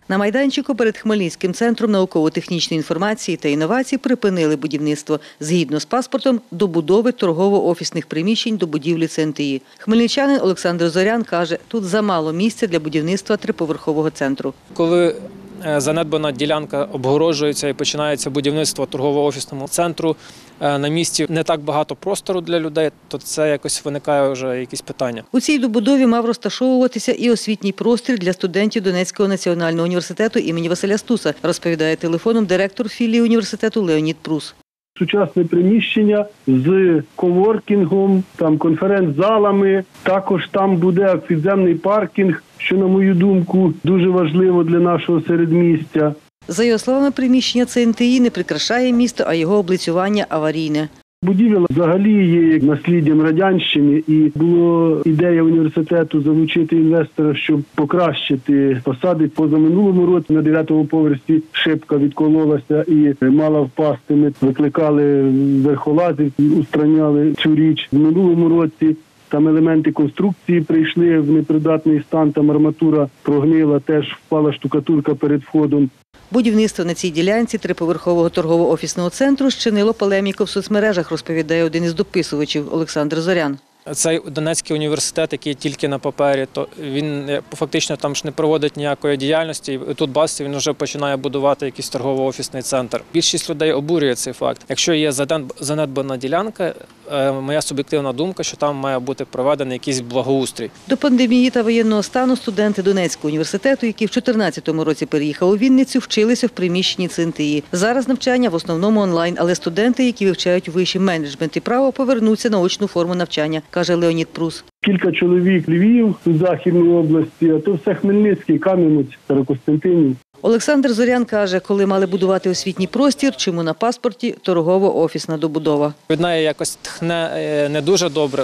На майданчику перед Хмельницьким центром науково-технічної інформації та інновацій припинили будівництво згідно з паспортом добудови торгово-офісних приміщень до будівлі ЦНТІ. Хмельничанин Олександр Зорян каже, тут замало місця для будівництва триповерхового центру. Коли занедбана ділянка обгороджується і починається будівництво торгово-офісному центру, на місці не так багато простору для людей, то це якось виникає вже якісь питання. У цій добудові мав розташовуватися і освітній простір для студентів Донецького національного університету імені Василя Стуса, розповідає телефоном директор філії університету Леонід Прус. Сучасне приміщення з коворкінгом, конференц-залами. Також там буде підземний паркінг, що, на мою думку, дуже важливо для нашого середмістя. За його словами, приміщення ЦНТІ не прикрашає місто, а його облицювання аварійне. Будівля взагалі є насліддям радянщини, і була ідея університету залучити інвестора, щоб покращити фасади. Позаминулому році на 9-му поверсі шибка відкололася і мала впасти. Ми викликали верхолазів, устраняли цю річ. В минулому році там елементи конструкції прийшли в непридатний стан, там арматура прогнила, теж впала штукатурка перед входом. Будівництво на цій ділянці триповерхового торгово-офісного центру щинило полеміку в соцмережах, розповідає один із дописувачів Олександр Зорян. Цей Донецький університет, який тільки на папері, то він фактично там ж не проводить ніякої діяльності. І тут бачите, він вже починає будувати якийсь торгово-офісний центр. Більшість людей обурює цей факт. Якщо є занедбана ділянка, моя суб'єктивна думка, що там має бути проведений якийсь благоустрій. До пандемії та воєнного стану студенти Донецького університету, які в 2014 році переїхали у Вінницю, вчилися в приміщенні ЦНТІ. Зараз навчання в основному онлайн, але студенти, які вивчають вищий менеджмент і право, повернуться на очну форму навчання, каже Леонід Прус. Кілька чоловік Львів, Західної області, а то все Хмельницький, Кам'янець, Старокостянтинів. Олександр Зорян каже, коли мали будувати освітній простір, чому на паспорті торгово-офісна добудова. Від неї якось тхне не дуже добре.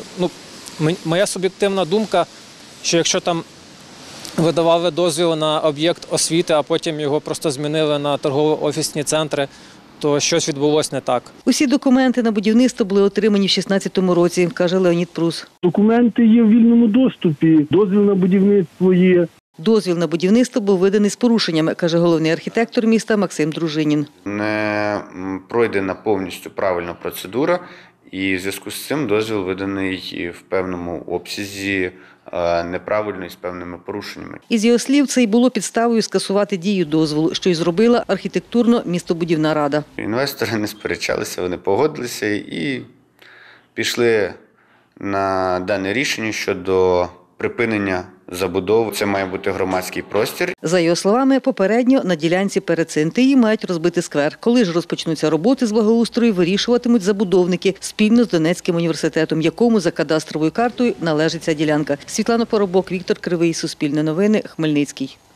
Моя суб'єктивна думка, що якщо там видавали дозвіл на об'єкт освіти, а потім його просто змінили на торгово-офісні центри, то щось відбулося не так. Усі документи на будівництво були отримані в 2016 році, каже Леонід Прус. Документи є в вільному доступі, дозвіл на будівництво є. Дозвіл на будівництво був виданий з порушеннями, каже головний архітектор міста Максим Дружинін. Не пройдена повністю правильна процедура, і в зв'язку з цим дозвіл виданий в певному обсязі неправильно і з певними порушеннями. Із його слів, це й було підставою скасувати дію дозволу, що й зробила архітектурно-містобудівна рада. Інвестори не сперечалися, вони погодилися і пішли на дане рішення щодо припинення забудови. Це має бути громадський простір. За його словами, попередньо на ділянці перед ЦНТІ мають розбити сквер. Коли ж розпочнуться роботи з благоустрою, вирішуватимуть забудовники спільно з Донецьким університетом, якому за кадастровою картою належить ця ділянка. Світлана Поробок, Віктор Кривий, Суспільне новини, Хмельницький.